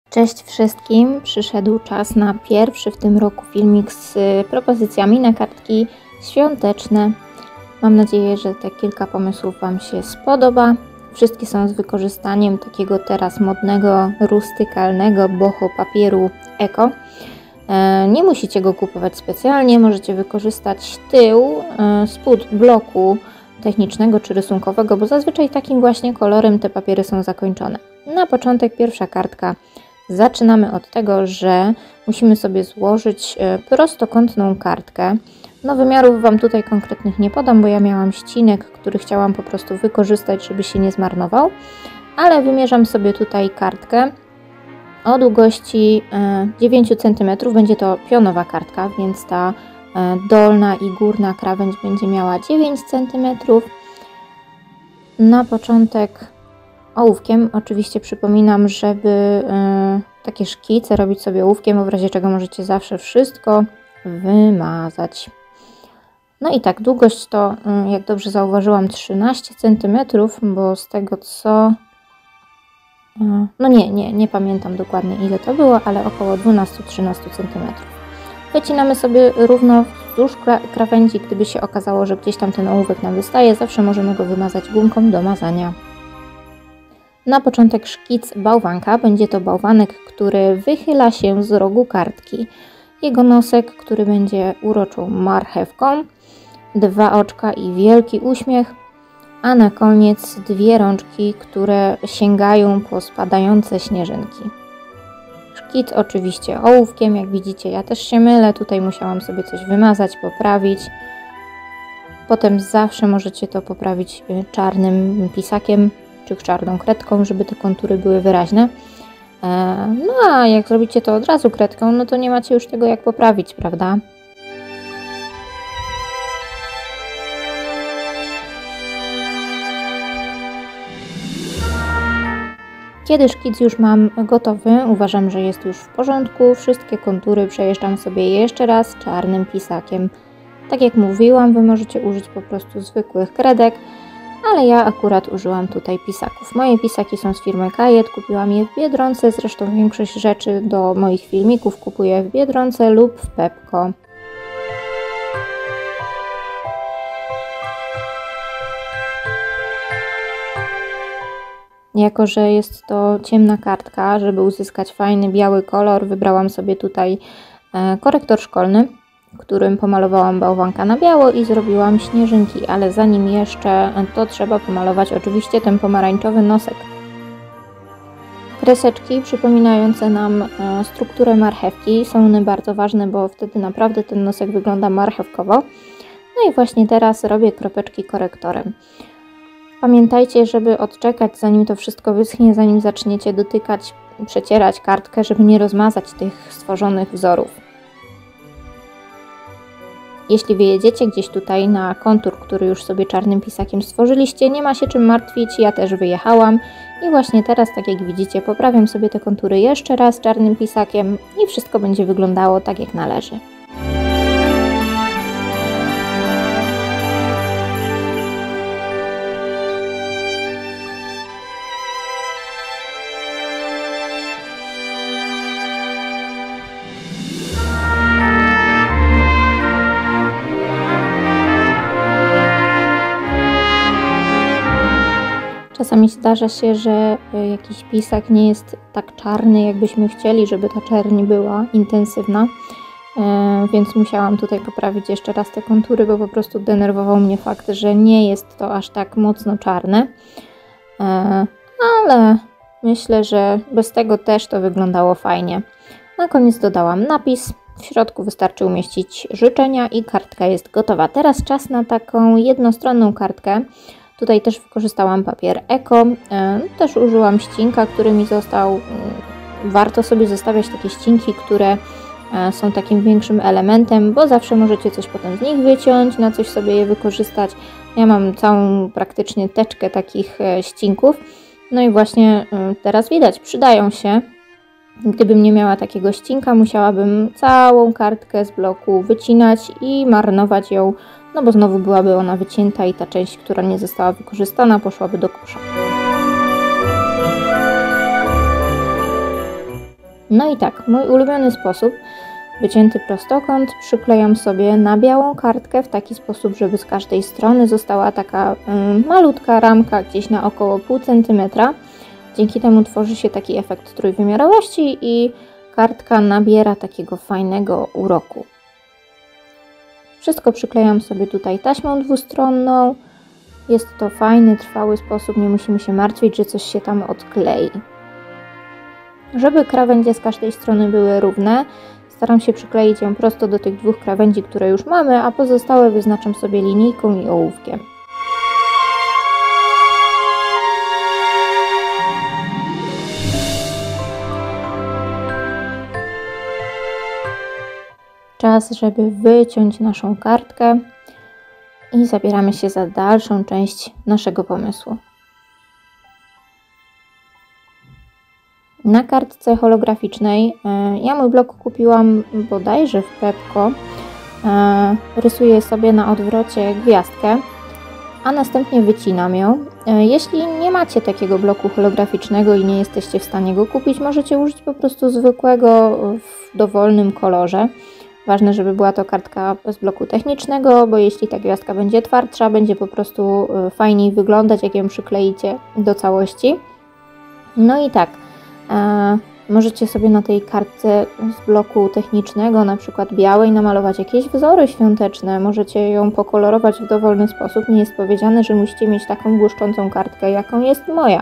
Cześć wszystkim, przyszedł czas na pierwszy w tym roku filmik z propozycjami na kartki świąteczne. Mam nadzieję, że te kilka pomysłów Wam się spodoba. Wszystkie są z wykorzystaniem takiego teraz modnego, rustykalnego boho papieru eko. Nie musicie go kupować specjalnie, możecie wykorzystać tył, spód bloku technicznego czy rysunkowego, bo zazwyczaj takim właśnie kolorem te papiery są zakończone. Na początek pierwsza kartka. Zaczynamy od tego, że musimy sobie złożyć prostokątną kartkę. No wymiarów Wam tutaj konkretnych nie podam, bo ja miałam ścinek, który chciałam po prostu wykorzystać, żeby się nie zmarnował. Ale wymierzam sobie tutaj kartkę o długości 9 cm. Będzie to pionowa kartka, więc ta dolna i górna krawędź będzie miała 9 cm. Na początek ołówkiem, oczywiście przypominam, żeby takie szkice robić sobie ołówkiem, bo w razie czego możecie zawsze wszystko wymazać. No i tak, długość to, jak dobrze zauważyłam, 13 cm, bo z tego co... No nie pamiętam dokładnie ile to było, ale około 12-13 cm. Wycinamy sobie równo wzdłuż krawędzi, gdyby się okazało, że gdzieś tam ten ołówek nam wystaje, zawsze możemy go wymazać gumką do mazania. Na początek szkic bałwanka. Będzie to bałwanek, który wychyla się z rogu kartki. Jego nosek, który będzie uroczą marchewką, 2 oczka i wielki uśmiech, a na koniec 2 rączki, które sięgają po spadające śnieżynki. Szkic oczywiście ołówkiem, jak widzicie ja też się mylę, tutaj musiałam sobie coś wymazać, poprawić. Potem zawsze możecie to poprawić czarnym pisakiem czy czarną kredką, żeby te kontury były wyraźne. No a jak zrobicie to od razu kredką, no to nie macie już tego jak poprawić, prawda? Kiedy szkic już mam gotowy, uważam, że jest już w porządku. Wszystkie kontury przejeżdżam sobie jeszcze raz czarnym pisakiem. Tak jak mówiłam, Wy możecie użyć po prostu zwykłych kredek, ale ja akurat użyłam tutaj pisaków. Moje pisaki są z firmy Kajet, kupiłam je w Biedronce, zresztą większość rzeczy do moich filmików kupuję w Biedronce lub w Pepco. Jako że jest to ciemna kartka, żeby uzyskać fajny biały kolor, wybrałam sobie tutaj korektor szkolny, którym pomalowałam bałwanka na biało i zrobiłam śnieżynki, ale zanim jeszcze to trzeba pomalować oczywiście ten pomarańczowy nosek. Kreseczki przypominające nam strukturę marchewki są one bardzo ważne, bo wtedy naprawdę ten nosek wygląda marchewkowo. No i właśnie teraz robię kropeczki korektorem. Pamiętajcie, żeby odczekać, zanim to wszystko wyschnie, zanim zaczniecie dotykać, przecierać kartkę, żeby nie rozmazać tych stworzonych wzorów. Jeśli wyjedziecie gdzieś tutaj na kontur, który już sobie czarnym pisakiem stworzyliście, nie ma się czym martwić, ja też wyjechałam i właśnie teraz, tak jak widzicie, poprawiam sobie te kontury jeszcze raz czarnym pisakiem i wszystko będzie wyglądało tak jak należy. Czasami zdarza się, że jakiś pisak nie jest tak czarny, jakbyśmy chcieli, żeby ta czerń była intensywna, więc musiałam tutaj poprawić jeszcze raz te kontury, bo po prostu denerwował mnie fakt, że nie jest to aż tak mocno czarne, ale myślę, że bez tego też to wyglądało fajnie. Na koniec dodałam napis, w środku wystarczy umieścić życzenia i kartka jest gotowa. Teraz czas na taką jednostronną kartkę. Tutaj też wykorzystałam papier eko, też użyłam ścinka, który mi został. Warto sobie zostawiać takie ścinki, które są takim większym elementem, bo zawsze możecie coś potem z nich wyciąć, na coś sobie je wykorzystać. Ja mam całą praktycznie teczkę takich ścinków, no i właśnie teraz widać, przydają się. Gdybym nie miała takiego ścinka, musiałabym całą kartkę z bloku wycinać i marnować ją, no bo znowu byłaby ona wycięta i ta część, która nie została wykorzystana, poszłaby do kosza. No i tak, mój ulubiony sposób, wycięty prostokąt, przyklejam sobie na białą kartkę w taki sposób, żeby z każdej strony została taka malutka ramka gdzieś na około pół centymetra. Dzięki temu tworzy się taki efekt trójwymiarowości i kartka nabiera takiego fajnego uroku. Wszystko przyklejam sobie tutaj taśmą dwustronną. Jest to fajny, trwały sposób, nie musimy się martwić, że coś się tam odklei. Żeby krawędzie z każdej strony były równe, staram się przykleić ją prosto do tych dwóch krawędzi, które już mamy, a pozostałe wyznaczam sobie linijką i ołówkiem. Czas, żeby wyciąć naszą kartkę i zabieramy się za dalszą część naszego pomysłu. Na kartce holograficznej, ja mój blok kupiłam bodajże w Pepco, rysuję sobie na odwrocie gwiazdkę, a następnie wycinam ją. Jeśli nie macie takiego bloku holograficznego i nie jesteście w stanie go kupić, możecie użyć po prostu zwykłego w dowolnym kolorze. Ważne, żeby była to kartka z bloku technicznego, bo jeśli ta gwiazdka będzie twardsza, będzie po prostu fajniej wyglądać, jak ją przykleicie do całości. No i tak, możecie sobie na tej kartce z bloku technicznego, na przykład białej, namalować jakieś wzory świąteczne. Możecie ją pokolorować w dowolny sposób. Nie jest powiedziane, że musicie mieć taką błyszczącą kartkę, jaką jest moja.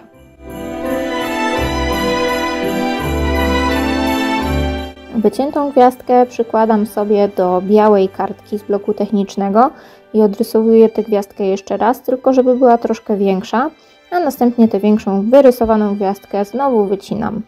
Wyciętą gwiazdkę przykładam sobie do białej kartki z bloku technicznego i odrysowuję tę gwiazdkę jeszcze raz, tylko żeby była troszkę większa, a następnie tę większą wyrysowaną gwiazdkę znowu wycinam.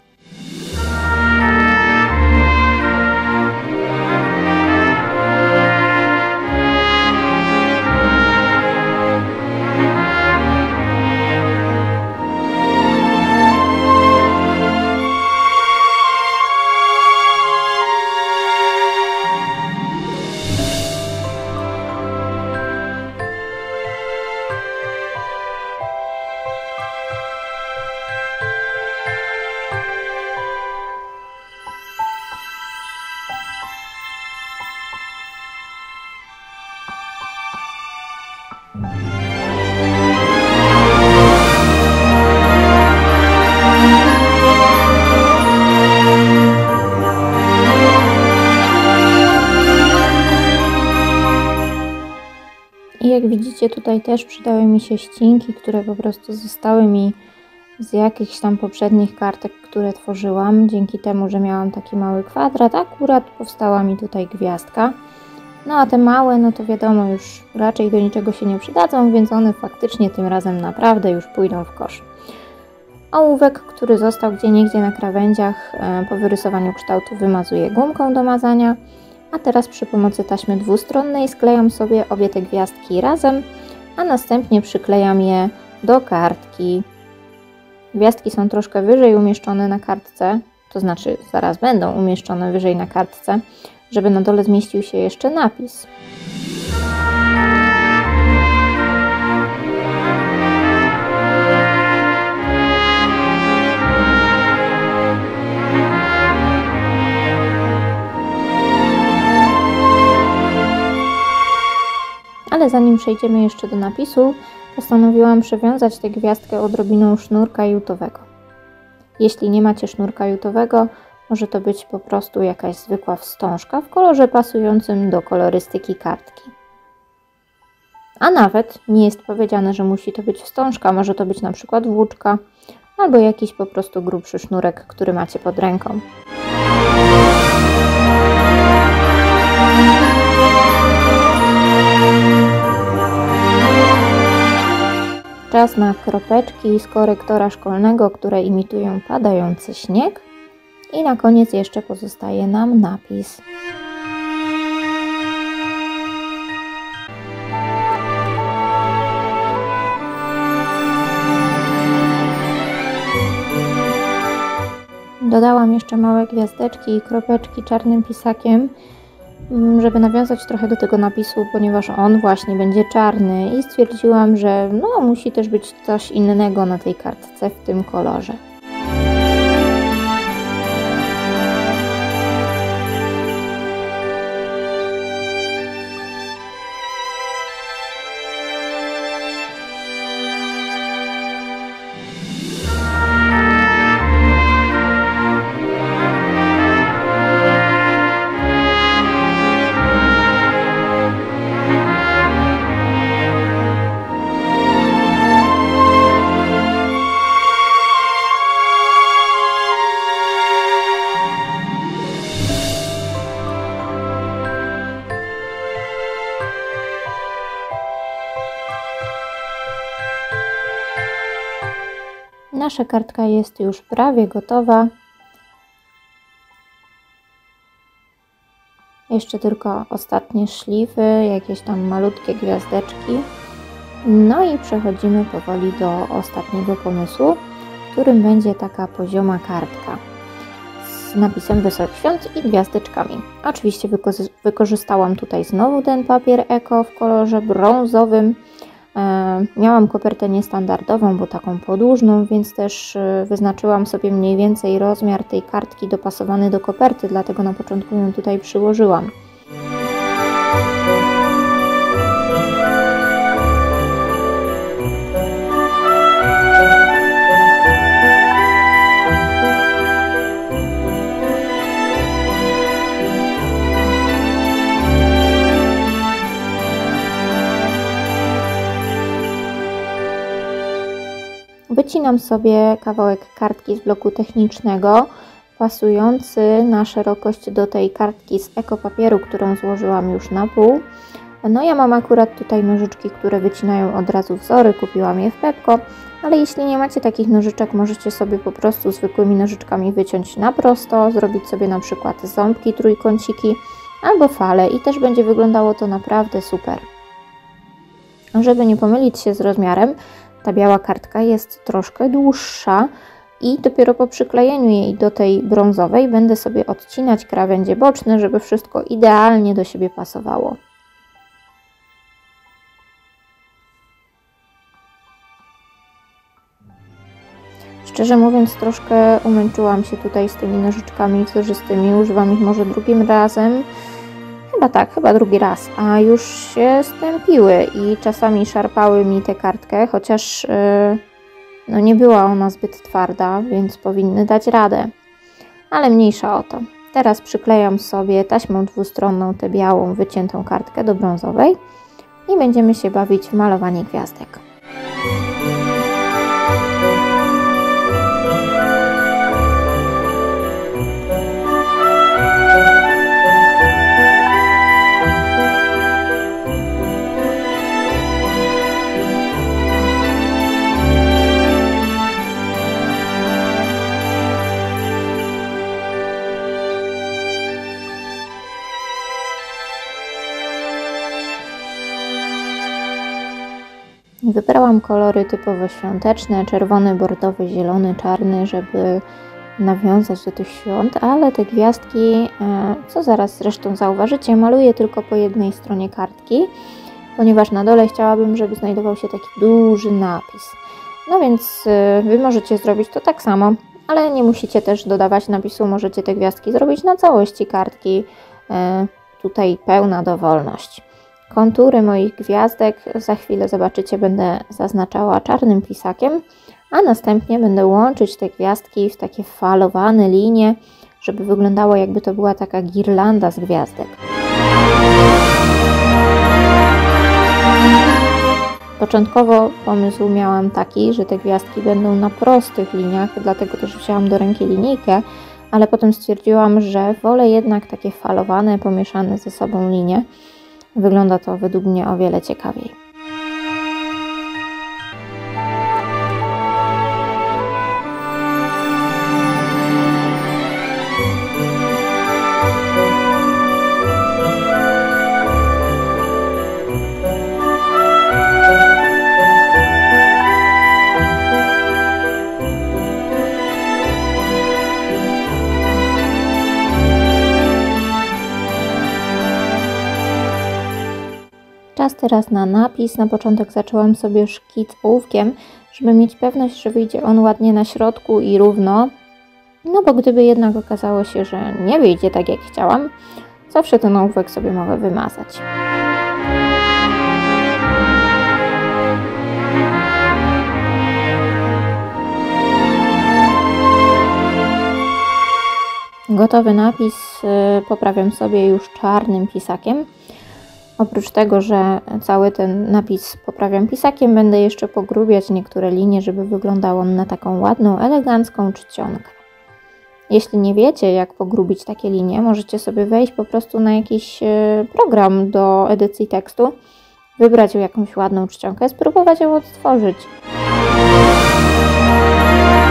I jak widzicie, tutaj też przydały mi się ścinki, które po prostu zostały mi z jakichś tam poprzednich kartek, które tworzyłam. Dzięki temu, że miałam taki mały kwadrat, akurat powstała mi tutaj gwiazdka. No a te małe, no to wiadomo, już raczej do niczego się nie przydadzą, więc one faktycznie tym razem naprawdę już pójdą w kosz. Ołówek, który został gdzieniegdzie na krawędziach, po wyrysowaniu kształtu wymazuję gumką do mazania. A teraz przy pomocy taśmy dwustronnej sklejam sobie obie te gwiazdki razem, a następnie przyklejam je do kartki. Gwiazdki są troszkę wyżej umieszczone na kartce, to znaczy zaraz będą umieszczone wyżej na kartce, żeby na dole zmieścił się jeszcze napis. Ale zanim przejdziemy jeszcze do napisu, postanowiłam przewiązać tę gwiazdkę odrobiną sznurka jutowego. Jeśli nie macie sznurka jutowego, może to być po prostu jakaś zwykła wstążka w kolorze pasującym do kolorystyki kartki. A nawet nie jest powiedziane, że musi to być wstążka, może to być na przykład włóczka albo jakiś po prostu grubszy sznurek, który macie pod ręką. Czas na kropeczki z korektora szkolnego, które imitują padający śnieg. I na koniec jeszcze pozostaje nam napis. Dodałam jeszcze małe gwiazdeczki i kropeczki czarnym pisakiem, żeby nawiązać trochę do tego napisu, ponieważ on właśnie będzie czarny i stwierdziłam, że no, musi też być coś innego na tej kartce w tym kolorze. Nasza kartka jest już prawie gotowa. Jeszcze tylko ostatnie szlify, jakieś tam malutkie gwiazdeczki. No i przechodzimy powoli do ostatniego pomysłu, którym będzie taka pozioma kartka z napisem Wesołych Świąt i gwiazdeczkami. Oczywiście wykorzystałam tutaj znowu ten papier eko w kolorze brązowym. Miałam kopertę niestandardową, bo taką podłużną, więc też wyznaczyłam sobie mniej więcej rozmiar tej kartki dopasowany do koperty, dlatego na początku ją tutaj przyłożyłam. Wycinam sobie kawałek kartki z bloku technicznego, pasujący na szerokość do tej kartki z ekopapieru, którą złożyłam już na pół. No ja mam akurat tutaj nożyczki, które wycinają od razu wzory, kupiłam je w Pepco, ale jeśli nie macie takich nożyczek, możecie sobie po prostu zwykłymi nożyczkami wyciąć na prosto, zrobić sobie na przykład ząbki, trójkąciki albo fale i też będzie wyglądało to naprawdę super. Żeby nie pomylić się z rozmiarem, ta biała kartka jest troszkę dłuższa i dopiero po przyklejeniu jej do tej brązowej będę sobie odcinać krawędzie boczne, żeby wszystko idealnie do siebie pasowało. Szczerze mówiąc, troszkę umęczyłam się tutaj z tymi nożyczkami wzorzystymi, używam ich może drugim razem. Chyba drugi raz, a już się stępiły i czasami szarpały mi tę kartkę, chociaż no nie była ona zbyt twarda, więc powinny dać radę. Ale mniejsza o to. Teraz przyklejam sobie taśmą dwustronną tę białą, wyciętą kartkę do brązowej i będziemy się bawić w malowanie gwiazdek. Wybrałam kolory typowo świąteczne, czerwony, bordowy, zielony, czarny, żeby nawiązać do tych świąt, ale te gwiazdki, co zaraz zresztą zauważycie, maluję tylko po jednej stronie kartki, ponieważ na dole chciałabym, żeby znajdował się taki duży napis. No więc Wy możecie zrobić to tak samo, ale nie musicie też dodawać napisu, możecie te gwiazdki zrobić na całości kartki, tutaj pełna dowolność. Kontury moich gwiazdek za chwilę zobaczycie, będę zaznaczała czarnym pisakiem, a następnie będę łączyć te gwiazdki w takie falowane linie, żeby wyglądało, jakby to była taka girlanda z gwiazdek. Początkowo pomysł miałam taki, że te gwiazdki będą na prostych liniach, dlatego też wzięłam do ręki linijkę, ale potem stwierdziłam, że wolę jednak takie falowane, pomieszane ze sobą linie. Wygląda to według mnie o wiele ciekawiej. Czas teraz na napis. Na początek zaczęłam sobie szkic ołówkiem, żeby mieć pewność, że wyjdzie on ładnie na środku i równo. No bo gdyby jednak okazało się, że nie wyjdzie tak jak chciałam, zawsze ten ołówek sobie mogę wymazać. Gotowy napis poprawiam sobie już czarnym pisakiem. Oprócz tego, że cały ten napis poprawiam pisakiem, będę jeszcze pogrubiać niektóre linie, żeby wyglądał on na taką ładną, elegancką czcionkę. Jeśli nie wiecie, jak pogrubić takie linie, możecie sobie wejść po prostu na jakiś program do edycji tekstu, wybrać jakąś ładną czcionkę, spróbować ją odtworzyć.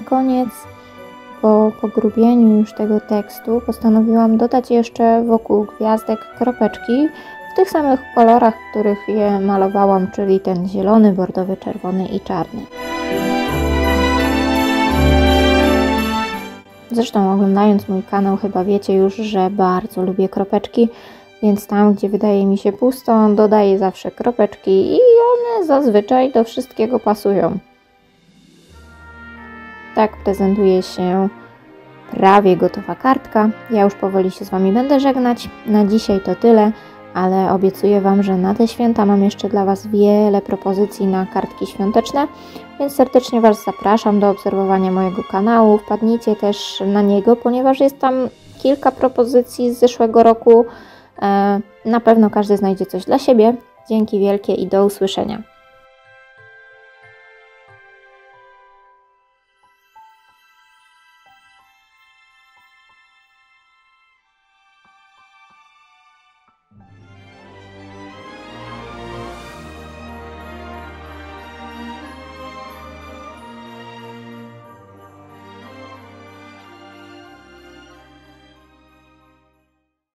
koniec, po pogrubieniu już tego tekstu, postanowiłam dodać jeszcze wokół gwiazdek kropeczki w tych samych kolorach, w których je malowałam, czyli ten zielony, bordowy, czerwony i czarny. Zresztą oglądając mój kanał chyba wiecie już, że bardzo lubię kropeczki, więc tam, gdzie wydaje mi się pusto, dodaję zawsze kropeczki i one zazwyczaj do wszystkiego pasują. Tak prezentuje się prawie gotowa kartka. Ja już powoli się z Wami będę żegnać. Na dzisiaj to tyle, ale obiecuję Wam, że na te święta mam jeszcze dla Was wiele propozycji na kartki świąteczne, więc serdecznie Was zapraszam do obserwowania mojego kanału. Wpadnijcie też na niego, ponieważ jest tam kilka propozycji z zeszłego roku. Na pewno każdy znajdzie coś dla siebie. Dzięki wielkie i do usłyszenia.